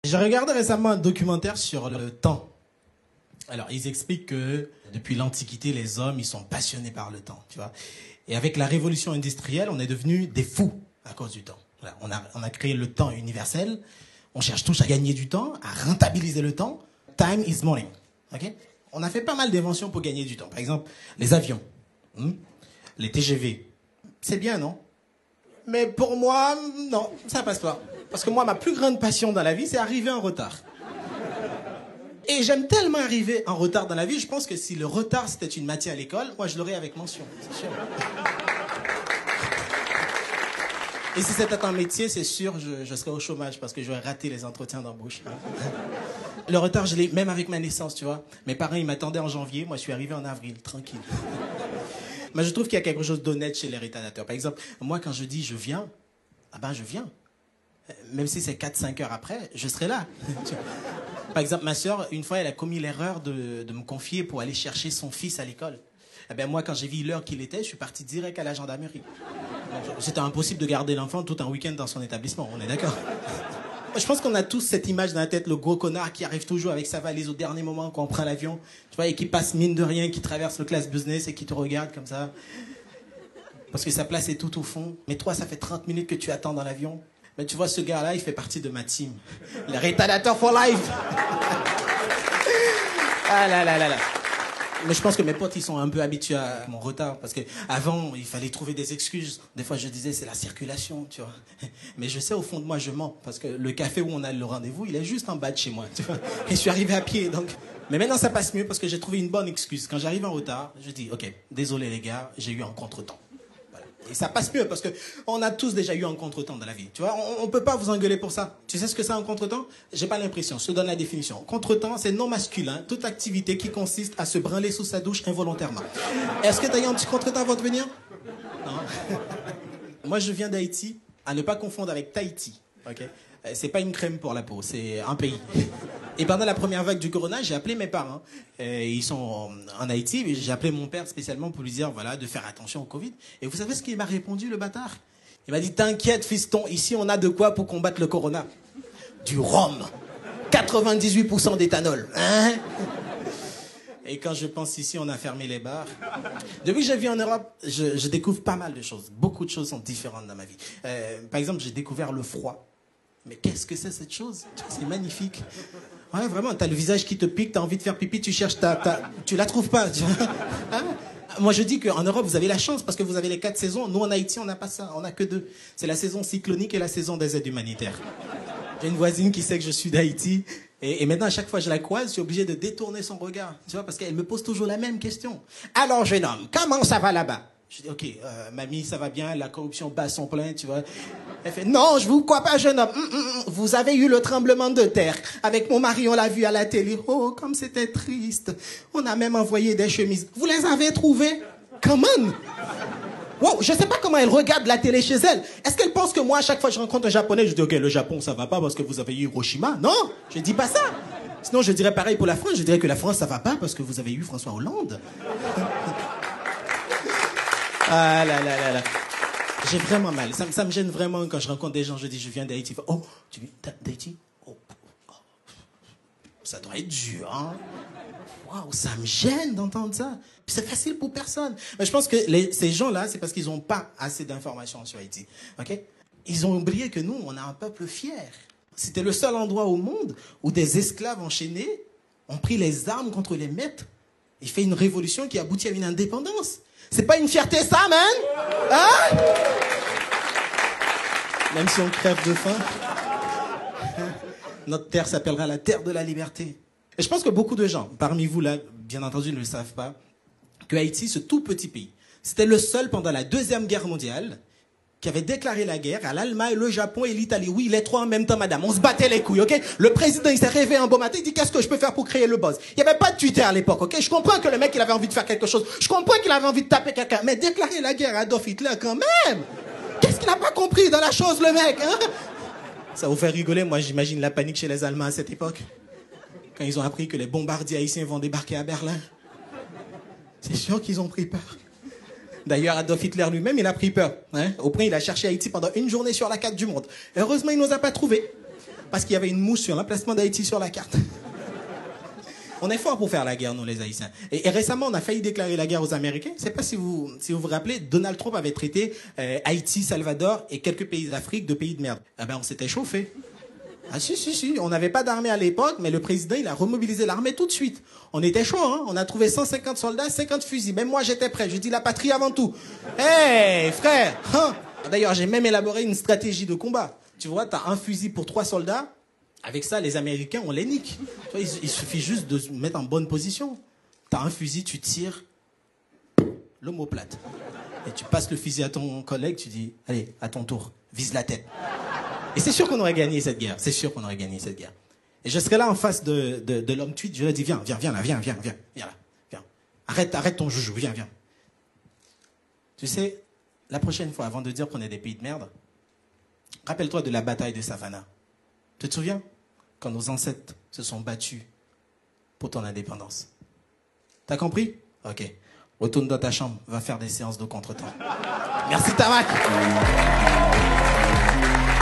J'ai regardé récemment un documentaire sur le temps. Alors, ils expliquent que depuis l'Antiquité, les hommes, ils sont passionnés par le temps, tu vois. Et avec la révolution industrielle, on est devenus des fous à cause du temps. Voilà, on a créé le temps universel. On cherche tous à gagner du temps, à rentabiliser le temps. Time is money. Okay? On a fait pas mal d'inventions pour gagner du temps. Par exemple, les avions, les TGV. C'est bien, non? Mais pour moi, non, ça passe pas. Parce que moi, ma plus grande passion dans la vie, c'est arriver en retard. Et j'aime tellement arriver en retard dans la vie, je pense que si le retard c'était une matière à l'école, moi je l'aurais avec mention, c'est sûr. Et si c'était un métier, c'est sûr, je serais au chômage parce que j'aurais raté les entretiens d'embauche. Le retard, je l'ai même avec ma naissance, tu vois. Mes parents, ils m'attendaient en janvier, moi je suis arrivé en avril, tranquille. Mais je trouve qu'il y a quelque chose d'honnête chez les retardataires. Par exemple, moi quand je dis je viens, ah ben je viens. Même si c'est 4-5 heures après, je serai là. Par exemple, ma sœur, une fois, elle a commis l'erreur de me confier pour aller chercher son fils à l'école. Eh ben moi, quand j'ai vu l'heure qu'il était, je suis parti direct à la gendarmerie. C'était impossible de garder l'enfant tout un week-end dans son établissement, on est d'accord? Je pense qu'on a tous cette image dans la tête, le gros connard qui arrive toujours avec sa valise au dernier moment quand on prend l'avion, tu vois, et qui passe mine de rien, qui traverse le class business et qui te regarde comme ça. Parce que sa place est tout au fond. Mais toi, ça fait 30 minutes que tu attends dans l'avion. Mais tu vois, ce gars-là, il fait partie de ma team. Les retardateurs for life. Ah là là là là. Mais je pense que mes potes, ils sont un peu habitués à mon retard. Parce que avant, il fallait trouver des excuses. Des fois, je disais, c'est la circulation, tu vois. Mais je sais, au fond de moi, je mens. Parce que le café où on a le rendez-vous, il est juste en bas de chez moi, tu vois. Et je suis arrivé à pied, donc... Mais maintenant, ça passe mieux parce que j'ai trouvé une bonne excuse. Quand j'arrive en retard, je dis, OK, désolé les gars, j'ai eu un contretemps. Et ça passe mieux parce que on a tous déjà eu un contretemps dans la vie. Tu vois, on peut pas vous engueuler pour ça. Tu sais ce que c'est un contretemps? J'ai pas l'impression. Je te donne la définition. Contretemps, c'est non masculin, toute activité qui consiste à se branler sous sa douche involontairement. Est-ce que tu as eu un petit contretemps avant de venir? Non. Moi, je viens d'Haïti, à ne pas confondre avec Tahiti. Ok? C'est pas une crème pour la peau, c'est un pays. Et pendant la première vague du corona, j'ai appelé mes parents. Ils sont en Haïti, mais j'ai appelé mon père spécialement pour lui dire, voilà, de faire attention au Covid. Et vous savez ce qu'il m'a répondu, le bâtard? Il m'a dit, t'inquiète, fiston, ici on a de quoi pour combattre le corona. Du rhum. 98% d'éthanol. Hein? Et quand je pense ici, on a fermé les bars. Depuis que je vis en Europe, je découvre pas mal de choses. Beaucoup de choses sont différentes dans ma vie. Par exemple, j'ai découvert le froid. Mais qu'est-ce que c'est cette chose? C'est magnifique. Ouais, vraiment, t'as le visage qui te pique, t'as envie de faire pipi, tu cherches tu la trouves pas. Tu vois, hein? Moi, je dis qu'en Europe, vous avez la chance parce que vous avez les 4 saisons. Nous, en Haïti, on n'a pas ça. On n'a que 2. C'est la saison cyclonique et la saison des aides humanitaires. J'ai une voisine qui sait que je suis d'Haïti. Et maintenant, à chaque fois que je la croise, je suis obligé de détourner son regard. Tu vois, parce qu'elle me pose toujours la même question. Alors, jeune homme, comment ça va là-bas? Je dis, OK, mamie, ça va bien, la corruption bat son plein, tu vois. Elle fait, non, je vous crois pas, jeune homme. Vous avez eu le tremblement de terre. Avec mon mari, on l'a vu à la télé. Oh, comme c'était triste. On a même envoyé des chemises. Vous les avez trouvées? Come on! Wow, je sais pas comment elle regarde la télé chez elle. Est-ce qu'elle pense que moi, à chaque fois que je rencontre un Japonais, je dis, OK, le Japon, ça va pas parce que vous avez eu Hiroshima? Non, je dis pas ça. Sinon, je dirais pareil pour la France. Je dirais que la France, ça va pas parce que vous avez eu François Hollande. Ah là là là là. J'ai vraiment mal. Ça me gêne vraiment quand je rencontre des gens. Je dis, je viens d'Haïti. Oh, tu viens d'Haïti? Oh, ça doit être dur, hein? Waouh, ça me gêne d'entendre ça. Puis c'est facile pour personne. Mais je pense que ces gens-là, c'est parce qu'ils n'ont pas assez d'informations sur Haïti. Ok? Ils ont oublié que nous, on a un peuple fier. C'était le seul endroit au monde où des esclaves enchaînés ont pris les armes contre les maîtres et fait une révolution qui aboutit à une indépendance. C'est pas une fierté, ça, man? Hein? Même si on crève de faim, notre terre s'appellera la terre de la liberté. Et je pense que beaucoup de gens, parmi vous là, bien entendu, ne le savent pas, que Haïti, ce tout petit pays, c'était le seul pendant la Deuxième Guerre mondiale qui avait déclaré la guerre à l'Allemagne, le Japon et l'Italie. Oui, les 3 en même temps, madame. On se battait les couilles, ok? Le président, il s'est réveillé un beau matin, il dit, qu'est-ce que je peux faire pour créer le buzz? Il n'y avait pas de Twitter à l'époque, ok? Je comprends que le mec, il avait envie de faire quelque chose. Je comprends qu'il avait envie de taper quelqu'un. Mais déclarer la guerre à Adolf Hitler, quand même! Qu'est-ce qu'il n'a pas compris dans la chose, le mec, hein? Ça vous fait rigoler, moi, j'imagine la panique chez les Allemands à cette époque. Quand ils ont appris que les bombardiers haïtiens vont débarquer à Berlin. C'est sûr qu'ils ont pris peur. D'ailleurs, Adolf Hitler lui-même, il a pris peur. Hein? Au point, il a cherché Haïti pendant une journée sur la carte du monde. Heureusement, il ne nous a pas trouvés. parce qu'il y avait une mouche sur l'emplacement d'Haïti sur la carte. On est fort pour faire la guerre, nous, les Haïtiens. Et récemment, on a failli déclarer la guerre aux Américains. Je ne sais pas si vous vous rappelez, Donald Trump avait traité Haïti, Salvador et quelques pays d'Afrique de pays de merde. Ah ben, on s'était chauffé. Ah si. On n'avait pas d'armée à l'époque, mais le président, il a remobilisé l'armée tout de suite. On était chaud, hein. On a trouvé 150 soldats, 50 fusils. Même moi, j'étais prêt. Je dis la patrie avant tout. Hey, frère, hein. D'ailleurs, j'ai même élaboré une stratégie de combat. Tu vois, t'as un fusil pour 3 soldats. Avec ça, les Américains, on les nique. Tu vois, il suffit juste de se mettre en bonne position. T'as un fusil, tu tires l'omoplate. Et tu passes le fusil à ton collègue, tu dis, allez, à ton tour, vise la tête. Et c'est sûr qu'on aurait gagné cette guerre. C'est sûr qu'on aurait gagné cette guerre. Et je serais là en face de l'homme tweet, je lui ai dit, viens là, viens là. Arrête ton joujou, viens. Tu sais, la prochaine fois, avant de dire qu'on est des pays de merde, rappelle-toi de la bataille de Savannah. Tu te souviens? Quand nos ancêtres se sont battus pour ton indépendance. T'as compris? Ok. Retourne dans ta chambre, va faire des séances de contretemps. Merci Tamak.